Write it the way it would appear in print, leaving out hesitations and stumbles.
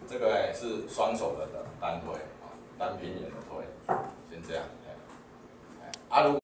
这个是双手的单推啊，单平眼的推，先这样。如